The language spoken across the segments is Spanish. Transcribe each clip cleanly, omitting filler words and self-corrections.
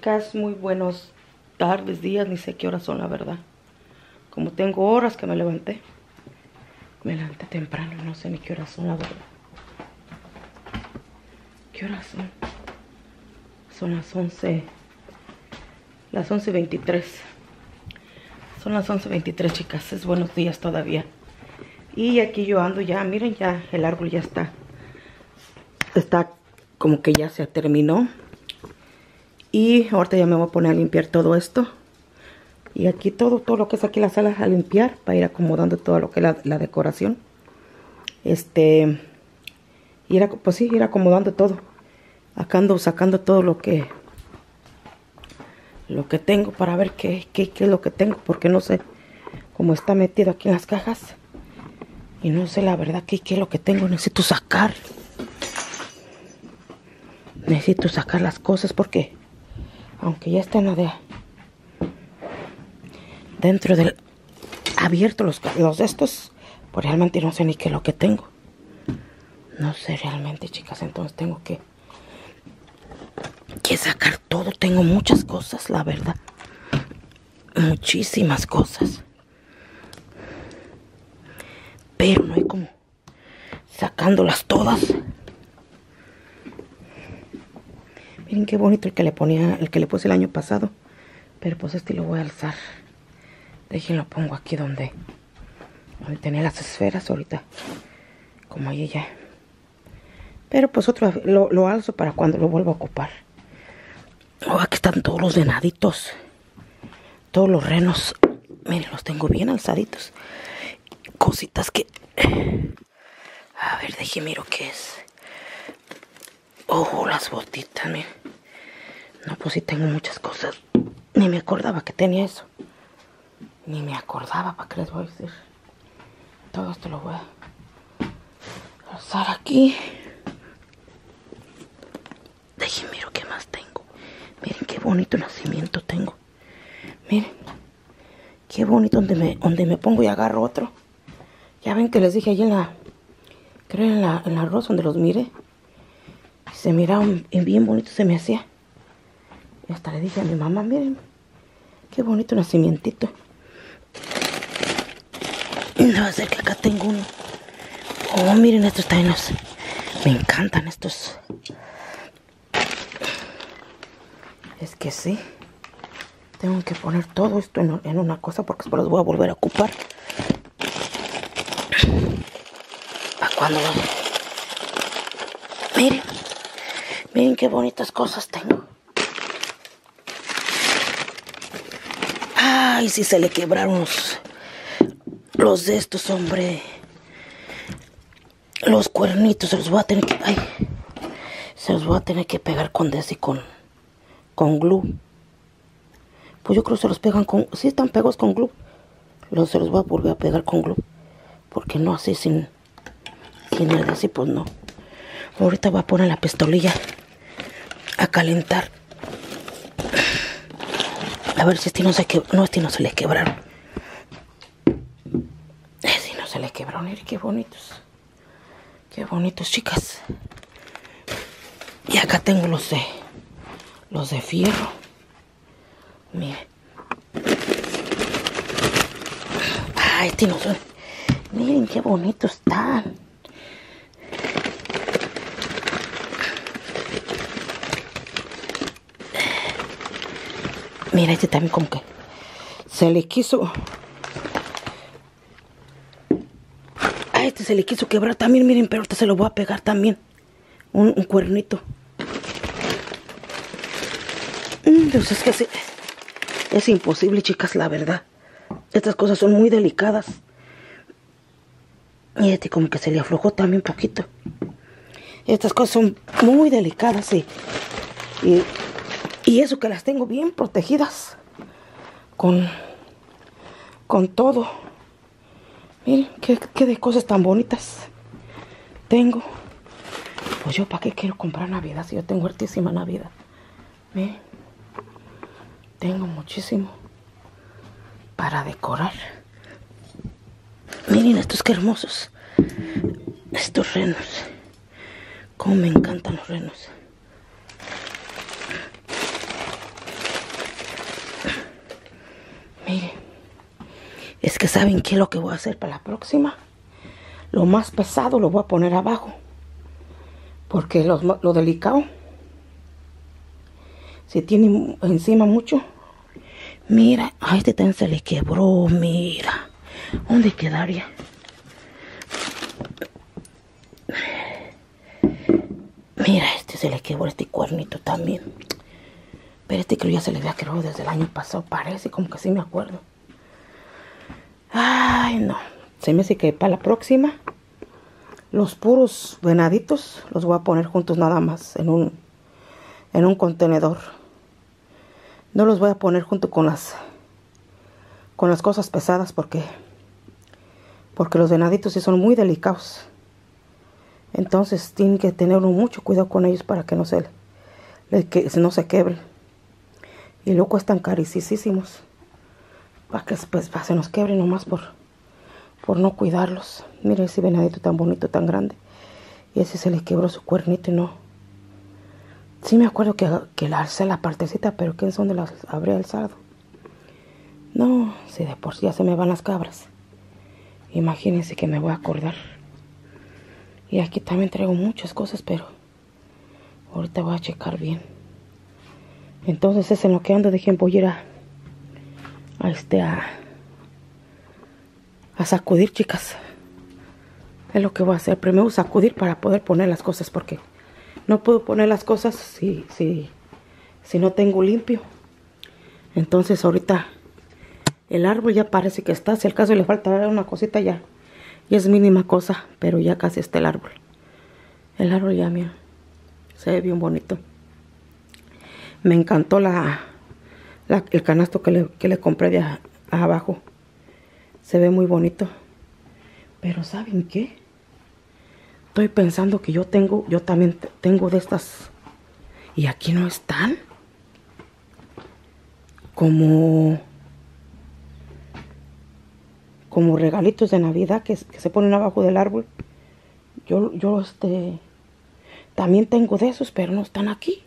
chicas, muy buenos tardes, días, ni sé qué horas son la verdad. Como tengo horas que me levanté temprano, no sé ni qué horas son la verdad. ¿Qué horas son? Son las 11, las 11:23. Son las 11:23, chicas, es buenos días todavía. Y aquí yo ando ya, miren, ya el árbol ya está como que ya se terminó. Y ahorita ya me voy a poner a limpiar todo esto. Y aquí todo lo que es aquí la sala a limpiar. Para ir acomodando todo lo que es la decoración. Pues sí, ir acomodando todo. Acá ando sacando todo lo que tengo para ver qué es lo que tengo. Porque no sé cómo está metido aquí en las cajas. Y no sé la verdad qué es lo que tengo. Necesito sacar las cosas porque aunque ya están dentro del abierto los de estos, pues realmente no sé ni qué es lo que tengo. No sé realmente, chicas, entonces tengo que sacar todo. Tengo muchas cosas, la verdad. Muchísimas cosas. Pero no hay como sacándolas todas. Miren qué bonito el que le puse el año pasado. Pero pues lo voy a alzar. Déjenlo, pongo aquí donde tenía las esferas ahorita. Como ahí ya. Pero pues otro lo alzo para cuando lo vuelva a ocupar. Oh, aquí están todos los venaditos. Todos los renos. Miren, los tengo bien alzaditos. Cositas que... A ver, déjenme miro qué es. Oh, las botitas, miren. No, pues sí tengo muchas cosas. Ni me acordaba que tenía eso. Ni me acordaba, ¿para qué les voy a decir? Todo esto lo voy a alzar aquí. Déjenme miro qué más tengo. Miren qué bonito nacimiento tengo. Miren. Qué bonito donde me pongo y agarro otro. Ya ven que les dije allí creo en la arroz donde los miré. Y se miraban bien bonito, se me hacía. Y hasta le dije a mi mamá, miren, qué bonito nacimientito. No va a ser que acá tengo uno. Oh, miren, estos también me encantan estos. Es que sí. Tengo que poner todo esto en una cosa porque después los voy a volver a ocupar. ¿Para cuando miren qué bonitas cosas tengo. Ay, si se le quebraron los de estos, hombre. Los cuernitos se los voy a tener que... Ay, se los voy a tener que pegar con y con glue. Pues yo creo que se los pegan con... Sí están pegados con glue. Se los voy a volver a pegar con glue. Porque no así sin el así, pues no. Ahorita voy a poner la pistolilla a calentar. A ver si no se le quebraron. Si no se le quebraron. Miren qué bonitos. Qué bonitos, chicas. Y acá tengo los de fierro. Miren. Ay, no son. Miren qué bonitos están. Mira, este también como que se le quiso... A este se le quiso quebrar también, miren, pero ahorita se lo voy a pegar también. Un cuernito. Entonces es que sí, es imposible, chicas, la verdad. Estas cosas son muy delicadas. Y este como que se le aflojó también un poquito. Estas cosas son muy delicadas, sí. Y eso que las tengo bien protegidas. Con todo. Miren, qué de cosas tan bonitas tengo. Pues yo, ¿para qué quiero comprar Navidad si yo tengo hartísima Navidad? Miren. Tengo muchísimo para decorar. Miren estos qué hermosos. Estos renos. Cómo me encantan los renos. Miren, es que ¿saben qué es lo que voy a hacer para la próxima? Lo más pesado lo voy a poner abajo. Porque lo delicado, si tiene encima mucho, mira, a este también se le quebró, mira. ¿Dónde quedaría? Mira, este se le quebró este cuernito también. Pero este creo ya se le había quebrado desde el año pasado, parece, como que sí me acuerdo. Ay, no. Se me hace que para la próxima, los puros venaditos los voy a poner juntos nada más en un contenedor. No los voy a poner junto con las cosas pesadas porque los venaditos sí son muy delicados. Entonces tienen que tener uno mucho cuidado con ellos para que no se quebren. Y luego cuestan carísimos. Para que pues, se nos quebren nomás por no cuidarlos. Miren ese venadito tan bonito, tan grande. Y ese se le quebró su cuernito y no. Sí me acuerdo que la alcé la partecita, pero ¿quién son de las habré alzado? No, si de por sí ya se me van las cabras. Imagínense que me voy a acordar. Y aquí también traigo muchas cosas, pero ahorita voy a checar bien. Entonces es en lo que ando, dejen, voy a ir a sacudir, chicas. Es lo que voy a hacer. Primero sacudir para poder poner las cosas, porque no puedo poner las cosas si no tengo limpio. Entonces ahorita el árbol ya parece que está. Si al caso le falta una cosita ya. Y es mínima cosa, pero ya casi está el árbol. El árbol ya, mira, se ve bien bonito. Me encantó el canasto que le compré de abajo. Se ve muy bonito. Pero ¿saben qué? Estoy pensando que yo también tengo de estas. Y aquí no están. Como regalitos de Navidad que se ponen abajo del árbol. Yo también tengo de esos, pero no están aquí.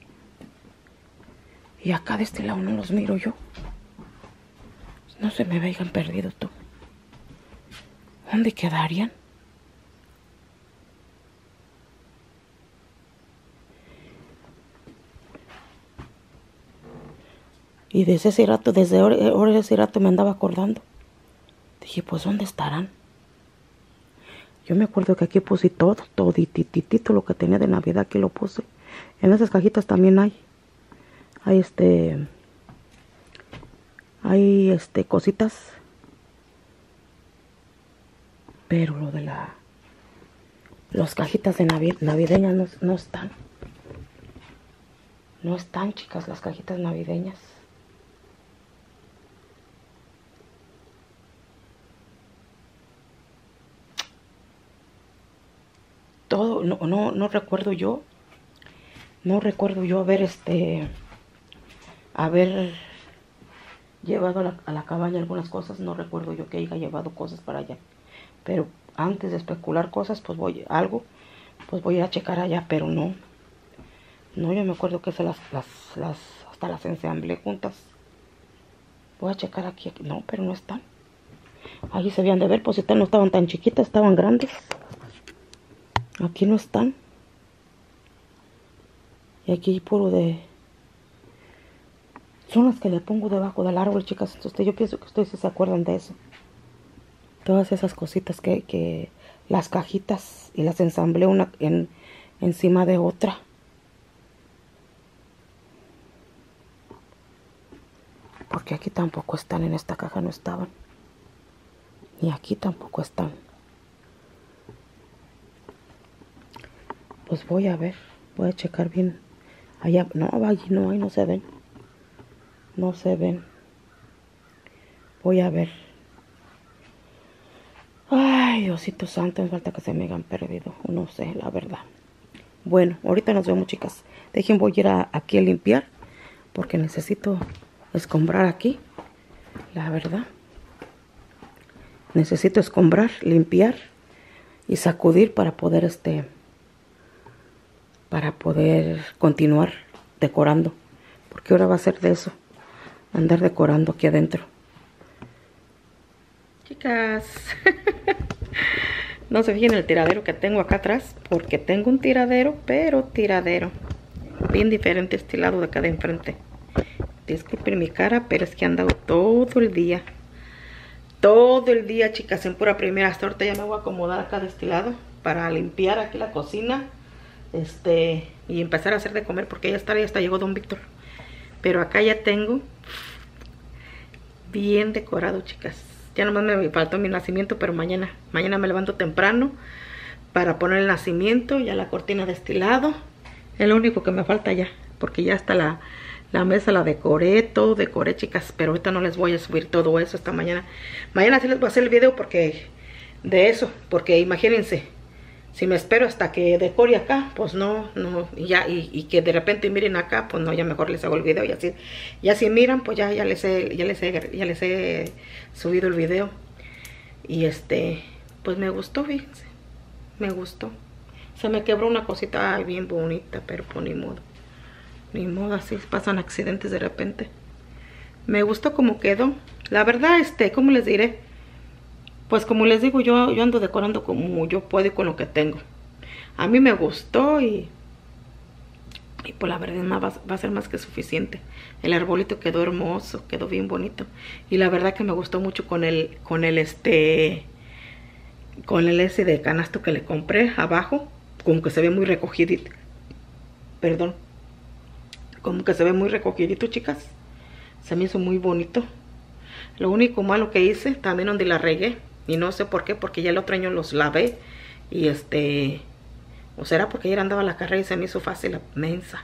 Y acá de este lado no los miro yo. No se me vean perdido tú. ¿Dónde quedarían? Y desde ese rato me andaba acordando. Dije, pues ¿dónde estarán? Yo me acuerdo que aquí puse todititito lo que tenía de Navidad, aquí lo puse. En esas cajitas también hay cositas. Pero lo de las cajitas de navideñas no están. No están, chicas, las cajitas navideñas. Todo, no recuerdo yo. No recuerdo yo haber llevado a la cabaña algunas cosas. No recuerdo yo que haya llevado cosas para allá. Pero antes de especular cosas, pues voy a checar allá, pero no. No, yo me acuerdo que hasta las ensamblé juntas. Voy a checar aquí. No, pero no están. Allí se habían de ver, pues no estaban tan chiquitas, estaban grandes. Aquí no están. Y aquí puro son las que le pongo debajo del árbol, chicas. Entonces yo pienso que ustedes se acuerdan de eso. Todas esas cositas que las cajitas y las ensamblé una encima de otra. Porque aquí tampoco están, en esta caja no estaban. Y aquí tampoco están. Pues voy a ver, voy a checar bien. Allá, no, allí no hay, no se ven. No se ven. Voy a ver. Ay, Diosito santo, me falta que se me hayan perdido. No sé, la verdad. Bueno, ahorita nos vemos, chicas. Dejen, voy a ir aquí a limpiar. Porque necesito escombrar aquí. La verdad. Necesito escombrar, limpiar y sacudir para poder continuar decorando. Porque ahora va a ser de eso. Andar decorando aquí adentro. Chicas, no se fijen el tiradero que tengo acá atrás, porque tengo un tiradero, pero tiradero bien diferente estilado de acá de enfrente. Disculpen mi cara, pero es que he andado todo el día, chicas, en pura primera. Hasta ahorita ya me voy a acomodar acá de este lado para limpiar aquí la cocina, y empezar a hacer de comer, porque ya está llegó Don Víctor. Pero acá ya tengo bien decorado, chicas. Ya nomás me faltó mi nacimiento, pero mañana me levanto temprano para poner el nacimiento, ya la cortina de este lado. Es lo único que me falta ya, porque ya está la mesa, la decoré, todo decoré, chicas. Pero ahorita no les voy a subir todo eso esta mañana. Mañana sí les voy a hacer el video porque porque imagínense, si me espero hasta que decore acá, pues no, y que de repente miren acá, pues no, ya mejor les hago el video. Y así, ya si miran, pues ya les he subido el video. Y pues me gustó, fíjense, me gustó. Se me quebró una cosita bien bonita, pero pues ni modo, así pasan accidentes de repente. Me gustó como quedó. La verdad, ¿cómo les diré? Pues como les digo, yo ando decorando como yo puedo y con lo que tengo. A mí me gustó y pues la verdad va a ser más que suficiente. El arbolito quedó hermoso, quedó bien bonito. Y la verdad que me gustó mucho con el ese de canasto que le compré abajo. Como que se ve muy recogidito. Perdón. Como que se ve muy recogidito, chicas. Se me hizo muy bonito. Lo único malo que hice, también donde la regué, y no sé por qué, porque ya el otro año los lavé, y o será porque ayer andaba a la carrera y se me hizo fácil la mensa.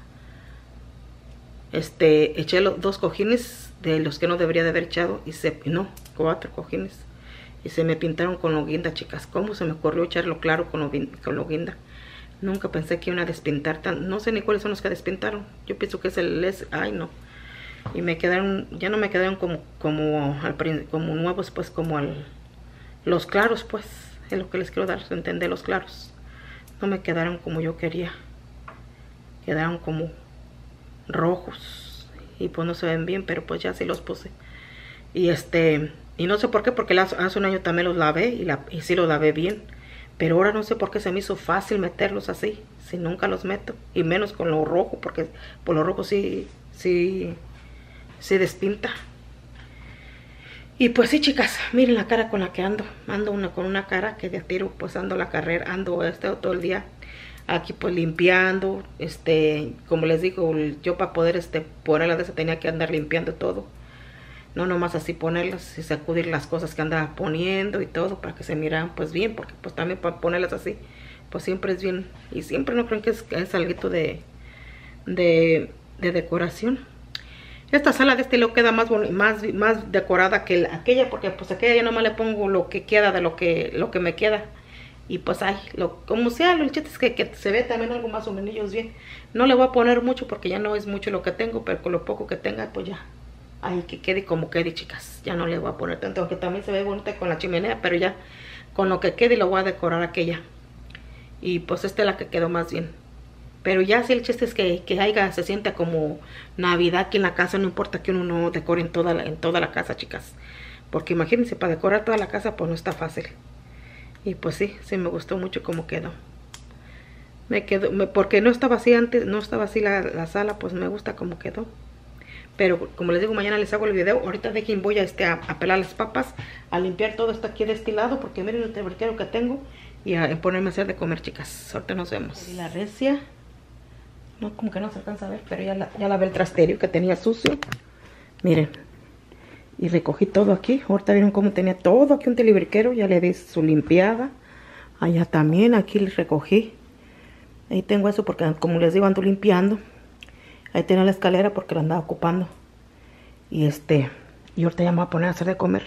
Eché los 2 cojines de los que no debería de haber echado, no, 4 cojines, y se me pintaron con lo guinda, chicas. ¿Cómo se me ocurrió echarlo claro con lo guinda? Nunca pensé que iban a despintar no sé ni cuáles son los que despintaron. Yo pienso que es ay no. Y me quedaron, ya no me quedaron como nuevos, pues como los claros, pues. Es lo que les quiero dar a entender, los claros. No me quedaron como yo quería. Quedaron como rojos. Y pues no se ven bien, pero pues ya sí los puse. Y y no sé por qué, porque hace un año también los lavé y sí los lavé bien. Pero ahora no sé por qué se me hizo fácil meterlos así, si nunca los meto. Y menos con lo rojo, porque por lo rojo sí despinta. Y pues sí, chicas, miren la cara con la que ando. Con una cara que de a tiro, pues ando la carrera, ando todo el día aquí pues limpiando. Como les digo, yo para poder ponerla de esa tenía que andar limpiando todo. No nomás así ponerlas y sacudir las cosas que andaba poniendo y todo para que se miran pues bien, porque pues también para ponerlas así pues siempre es bien, y siempre no creen que es algo de decoración. Esta sala de estilo queda más decorada que aquella, porque pues aquella ya nomás le pongo lo que queda de lo que me queda. Y pues ay, como sea, el chiste es que se ve también algo más o menos bien. No le voy a poner mucho porque ya no es mucho lo que tengo, pero con lo poco que tenga pues ya. Ay, que quede como quede, chicas. Ya no le voy a poner tanto, aunque también se ve bonita con la chimenea, pero ya con lo que quede lo voy a decorar aquella. Y pues esta es la que quedó más bien. Pero ya sí, el chiste es que se sienta como Navidad aquí en la casa. No importa que uno no decore en toda la casa, chicas. Porque imagínense, para decorar toda la casa pues no está fácil. Y pues sí me gustó mucho cómo quedó. Porque no estaba así antes, no estaba así la sala, pues me gusta cómo quedó. Pero como les digo, mañana les hago el video. Ahorita voy a pelar las papas, a limpiar todo esto aquí de este lado, porque miren el teberquero que tengo, y a ponerme a hacer de comer, chicas. Ahorita nos vemos. Y la recia, no, como que no se alcanza a ver, pero ya la ve el trasterio que tenía sucio. Miren, y recogí todo aquí. Ahorita vieron cómo tenía todo aquí un telebriquero, ya le di su limpiada. Allá también, aquí le recogí. Ahí tengo eso porque como les digo, ando limpiando. Ahí tenía la escalera porque la andaba ocupando. Y y ahorita ya me voy a poner a hacer de comer.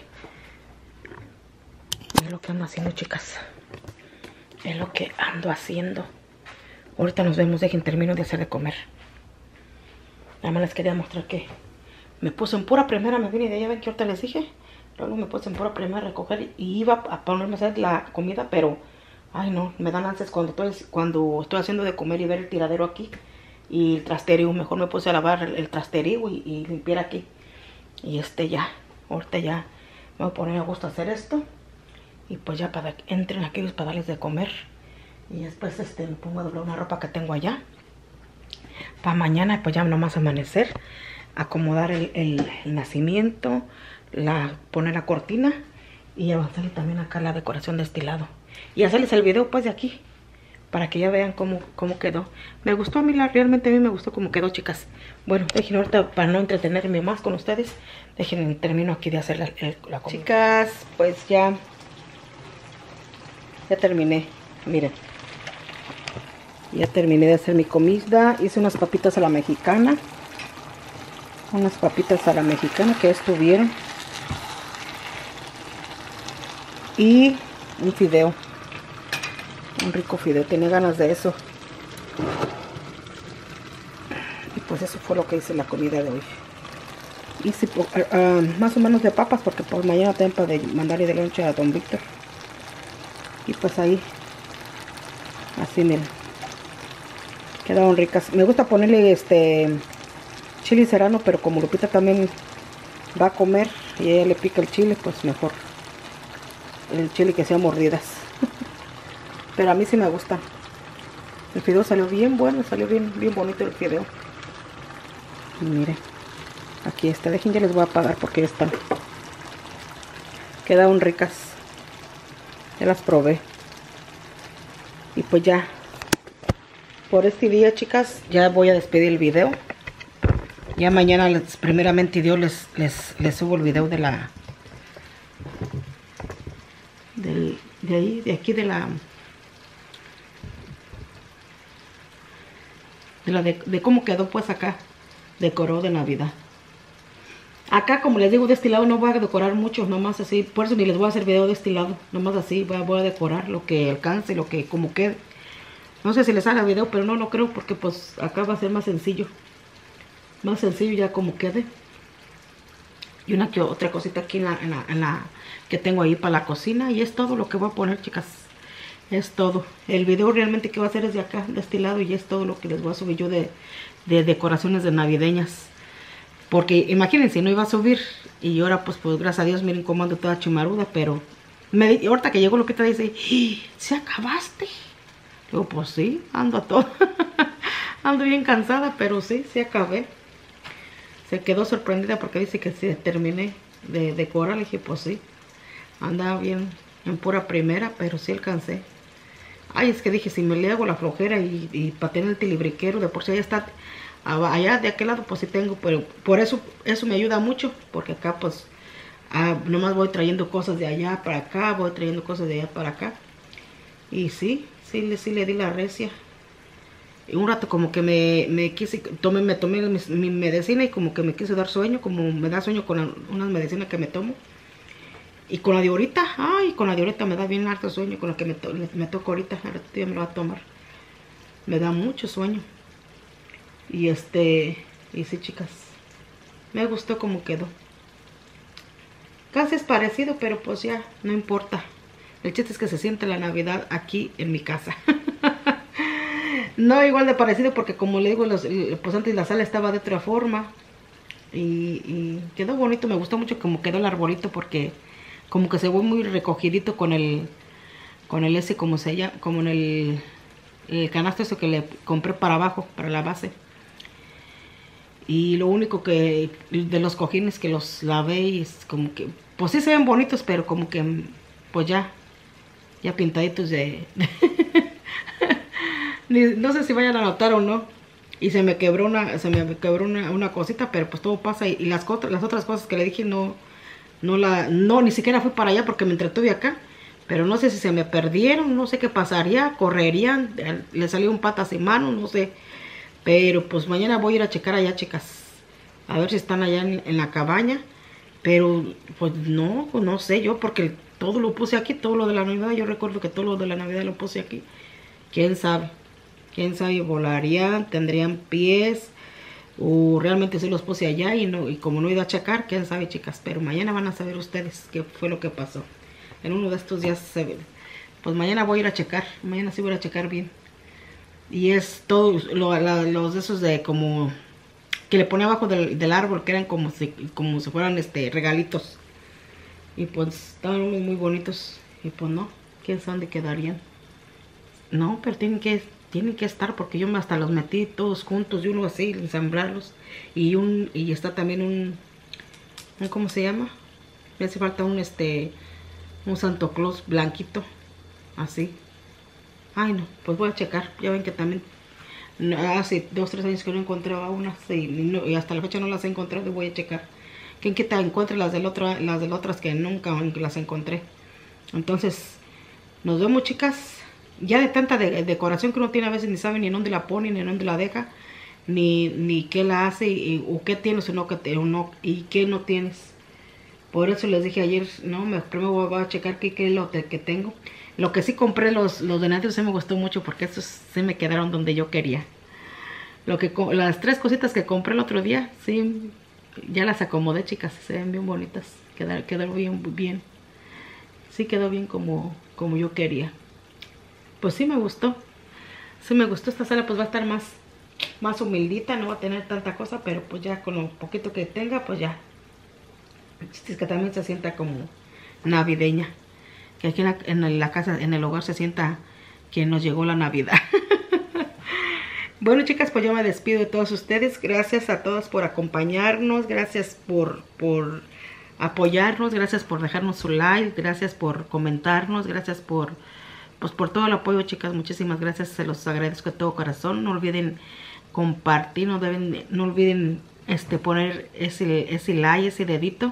Es lo que ando haciendo, chicas. Es lo que ando haciendo. Ahorita nos vemos, termino de hacer de comer. Nada más les quería mostrar que me puse en pura primera, me vine de allá, ven que ahorita les dije. Luego me puse en pura primera a recoger y iba a ponerme a hacer la comida, pero ay no, me dan ansias cuando estoy haciendo de comer y ver el tiradero aquí. Y el trasterío, mejor me puse a lavar el trasterío y limpiar aquí. Y ya, ahorita ya Me voy a poner a gusto a hacer esto. Y pues ya para que entren aquellos para darles de comer. Y después me pongo a doblar una ropa que tengo allá. Para mañana pues ya nomás amanecer. Acomodar el nacimiento. Poner la cortina. Y avanzarle también acá la decoración de este lado. Y hacerles el video pues de aquí. Para que ya vean cómo quedó. Me gustó a mí, realmente a mí me gustó cómo quedó, chicas. Bueno, déjenme ahorita, para no entretenerme más con ustedes, déjenme, termino aquí de hacer la comida. Chicas, pues ya terminé, miren. Ya terminé de hacer mi comida. Hice unas papitas a la mexicana. Unas papitas a la mexicana que estuvieron. Y un fideo. Un rico fideo, tenía ganas de eso. Y pues eso fue lo que hice la comida de hoy. Hice más o menos de papas porque por mañana tengo para mandarle de lonche a don Víctor. Y pues ahí, así miren, quedaron ricas. Me gusta ponerle chile serrano, pero como Lupita también va a comer y ella le pica el chile, pues mejor el chile que sea mordidas. Pero a mí sí me gusta. El fideo salió bien bueno, salió bien bonito el fideo. Y miren, aquí está. Dejen, ya les voy a apagar porque ya están. Quedaron ricas. Ya las probé. Y pues ya, por este día, chicas, ya voy a despedir el video. Ya mañana, primeramente Dios, les subo el video de la... De cómo quedó pues acá, decoró de Navidad. Acá, como les digo, de este lado no voy a decorar mucho, nomás así, por eso ni les voy a hacer video de este lado, nomás así voy a decorar lo que alcance, lo que como quede. No sé si les haga video, pero no lo creo porque pues acá va a ser más sencillo ya como quede. Y una que otra cosita aquí en la que tengo ahí para la cocina, y es todo lo que voy a poner, chicas. Es todo. El video realmente que voy a hacer es de acá, de este lado, y es todo lo que les voy a subir yo de decoraciones de navideñas. Porque imagínense, no iba a subir. Y ahora pues gracias a Dios, miren cómo ando toda chimaruda. Pero ahorita que llegó Lupita dice, ¿se acabaste? Digo, pues sí, ando a todo. Ando bien cansada, pero sí, sí acabé. Se quedó sorprendida porque dice que sí terminé de decorar. Le dije, pues sí, andaba bien en pura primera, pero sí alcancé. Ay, es que dije, si me le hago la flojera y para tener el tilibriquero, de por sí allá está, allá de aquel lado pues sí tengo, pero por eso me ayuda mucho, porque acá pues nomás voy trayendo cosas de allá para acá, voy trayendo cosas de allá para acá. Y sí le di la recia. Y un rato como que me tomé mi medicina y como que me quise dar sueño, como me da sueño con unas medicinas que me tomo. Y con la de ahorita, con la de ahorita me da bien harto sueño, con la que me toca ahorita, ahora ya me lo va a tomar. Me da mucho sueño. Y sí, chicas, me gustó como quedó. Casi es parecido, pero pues ya, no importa. El chiste es que se siente la Navidad aquí en mi casa. No igual de parecido porque como le digo, pues antes la sala estaba de otra forma. Y quedó bonito, me gustó mucho como quedó el arbolito porque como que se ve muy recogidito con el ese, como se llama, como en el canasto ese que le compré para abajo, para la base. Y lo único que de los cojines que los lavé y es como que, pues sí se ven bonitos, pero como que, pues ya pintaditos de... No sé si vayan a notar o no. Y se me quebró una cosita, pero pues todo pasa. Y las otras cosas que le dije no, ni siquiera fui para allá porque me entretuve acá. Pero no sé si se me perdieron, no sé qué pasaría, correrían, le salió un patas y manos, no sé. Pero pues mañana voy a ir a checar allá, chicas. A ver si están allá en la cabaña. Pero pues no sé yo, porque todo lo puse aquí, todo lo de la Navidad. Yo recuerdo que todo lo de la Navidad lo puse aquí. ¿Quién sabe? ¿Quién sabe? Volarían, tendrían pies. O realmente sí los puse allá y como no he ido a checar, quién sabe, chicas. Pero mañana van a saber ustedes qué fue lo que pasó. En uno de estos días se ve. Pues mañana voy a ir a checar. Mañana sí voy a checar bien. Y es todo los de esos de como que le pone abajo del árbol, que eran como si fueran regalitos. Y pues estaban unos muy bonitos. Y pues no, quién sabe dónde quedarían. No, pero tienen que estar porque yo hasta los metí todos juntos y uno así, ensamblarlos. Y está también un ¿cómo se llama? Me hace falta un Santo Claus blanquito. Así. Ay no, pues voy a checar. Ya ven que también hace 2, 3 años que no encontraba unas y hasta la fecha no las he encontrado y voy a checar. ¿Quién quita encuentre las del otro, las de las otras que nunca las encontré? Entonces, nos vemos, chicas. Ya de tanta decoración que uno tiene a veces ni sabe ni en dónde la pone, ni en dónde la deja, ni qué la hace, o qué tienes o no, y qué no tienes. Por eso les dije ayer, no, primero voy a checar qué es lo que tengo. Lo que sí compré, los de Nature, sí me gustó mucho porque estos sí me quedaron donde yo quería. Las 3 cositas que compré el otro día, sí, ya las acomodé, chicas, se ven bien bonitas. Quedaron bien. Sí quedó bien como yo quería. Pues sí me gustó. Sí me gustó esta sala, pues va a estar más humildita, no va a tener tanta cosa, pero pues ya con lo poquito que tenga, pues ya. El chiste es que también se sienta como navideña. Que aquí en la casa, en el hogar se sienta que nos llegó la Navidad. Bueno, chicas, pues yo me despido de todos ustedes. Gracias a todos por acompañarnos. Gracias por apoyarnos. Gracias por dejarnos su like. Gracias por comentarnos. Gracias por todo el apoyo, chicas. Muchísimas gracias. Se los agradezco de todo corazón. No olviden compartir. No olviden poner ese like, ese dedito.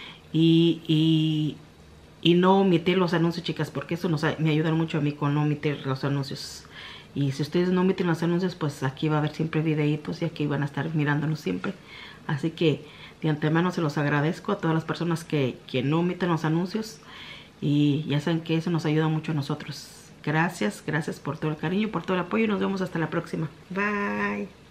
Y no omitir los anuncios, chicas, porque eso me ayuda mucho a mí con no omitir los anuncios. Y si ustedes no omiten los anuncios, pues aquí va a haber siempre videitos y aquí van a estar mirándonos siempre. Así que de antemano se los agradezco a todas las personas que no omiten los anuncios. Y ya saben que eso nos ayuda mucho a nosotros. Gracias por todo el cariño, por todo el apoyo y nos vemos hasta la próxima. Bye.